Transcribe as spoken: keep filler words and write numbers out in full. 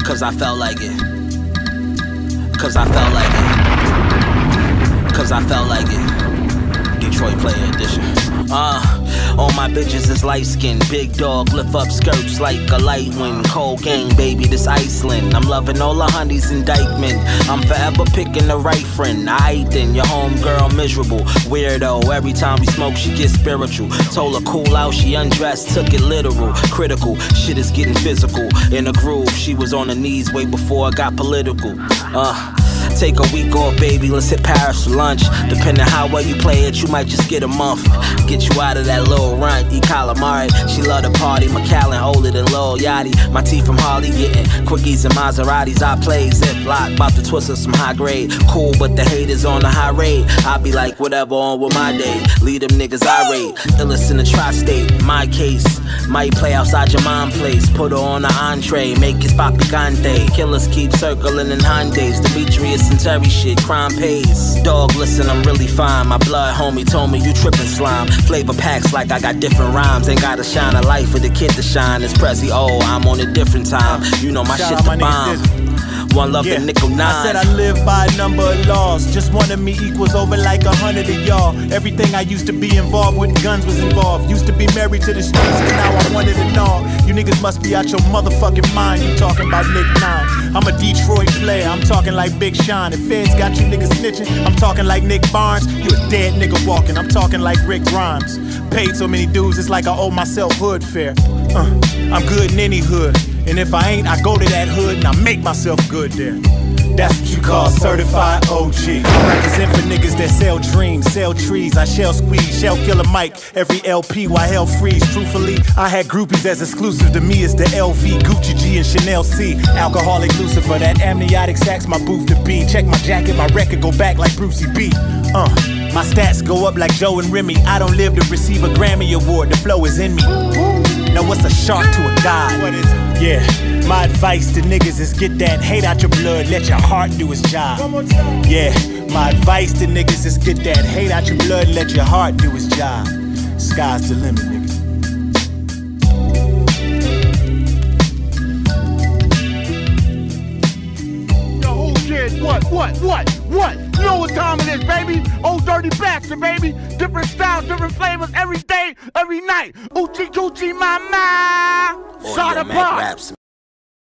Cause I felt like it. Cause I felt like it. Cause I felt like it. Detroit Player Edition. Uh, all my bitches is light skinned. Big dog, lift up skirts like a light wind. Cold game, baby, this Iceland. I'm loving all the honeys in Dykeman. I'm forever picking the right friend. I then your homegirl miserable. Weirdo, every time we smoke, she gets spiritual. Told her cool out, she undressed, took it literal. Critical, shit is getting physical. In a groove, she was on her knees way before I got political. Uh. Take a week off, baby, let's hit Paris for lunch. Depending how well you play it, you might just get a month. Get you out of that little runt, eat calamari. She love to party, McAllen older than Lil Yachty. My teeth from Harley getting quickies and Maseratis. I play Ziploc, about to twist up some high grade. Cool, but the haters on the high rate. I be like, whatever on with my day. Lead them niggas irate, illest in the tri-state. My case, might play outside your mom place. Put her on the entree, make it spot picante. Killers keep circling in Hyundais. Demetrius and Terry shit, crime pays. Dog, listen, I'm really fine. My blood homie told me you trippin' slime. Flavor packs like I got different rhymes. Ain't gotta shine a light for the kid to shine. It's Prezi, oh, I'm on a different time. You know my shit's the bomb. One love yeah. The nickel nine. I said I live by a number of laws. Just one of me equals over like a hundred of y'all. Everything I used to be involved with, guns was involved. Used to be married to the streets, but now I want it and all. You niggas must be out your motherfucking mind. You talking about Nick Nine. I'm a Detroit player, I'm talking like Big Sean. If feds got you niggas snitching, I'm talking like Nick Barnes. You a dead nigga walking, I'm talking like Rick Grimes. Paid so many dues, it's like I owe myself hood fare. Uh, I'm good in any hood. And if I ain't, I go to that hood and I make myself good there. That's what you call certified O G. I represent for niggas that sell dreams, sell trees. I shell squeeze, shell killer Mike, every L P while hell freeze. Truthfully, I had groupies as exclusive to me as the L V, Gucci G, and Chanel C. Alcoholic Lucifer, that amniotic sax my booth to be. Check my jacket, my record go back like Brucey B. Uh, my stats go up like Joe and Remy. I don't live to receive a Grammy Award, the flow is in me. Now what's a shark to a god? What is it? Yeah, my advice to niggas is get that hate out your blood, let your heart do its job. Yeah, my advice to niggas is get that hate out your blood, let your heart do its job. Sky's the limit, niggas. Yo, who cares? What, what, what, what? You know what time it is, baby? Old Dirty Bastard, baby. Different styles, different flavors, every day, every night. Oochie coochie mama. Shot a pop.